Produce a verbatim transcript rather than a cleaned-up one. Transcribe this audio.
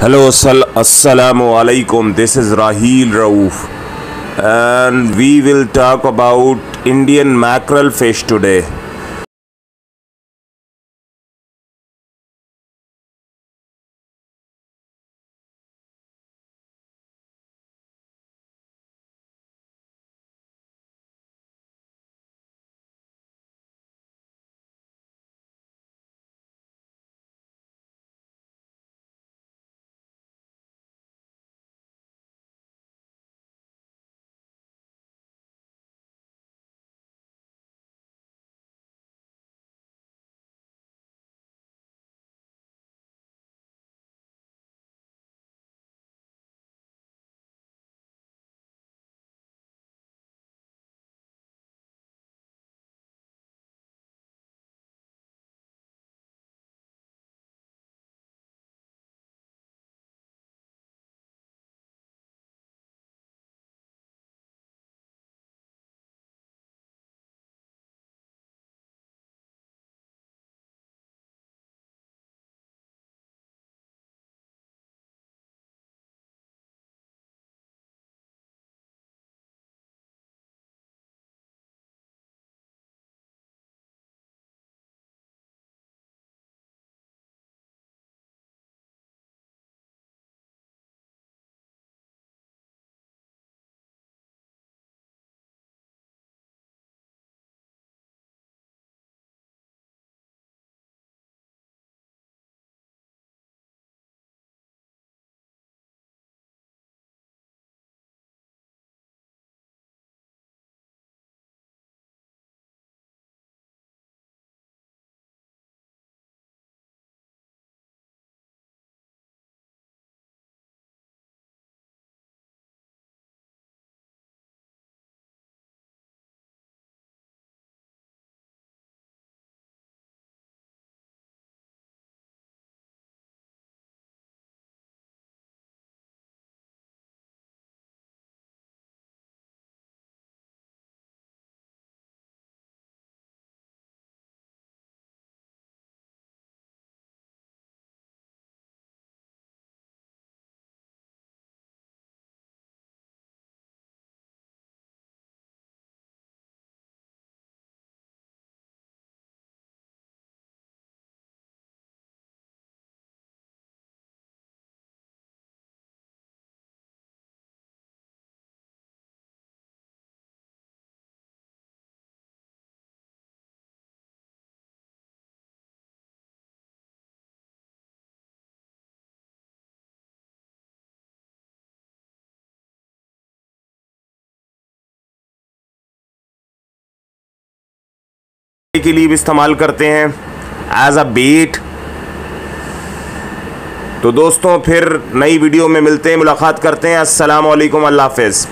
Hello, assalamu alaikum. This is Raheel Rauf, and we will talk about Indian mackerel fish today. के लिए भी इस्तेमाल करते हैं एज अ बेट। तो दोस्तों फिर नई वीडियो में मिलते हैं, मुलाकात करते हैं। अस्सलाम वालेकुम, अल्लाह हाफ़िज़।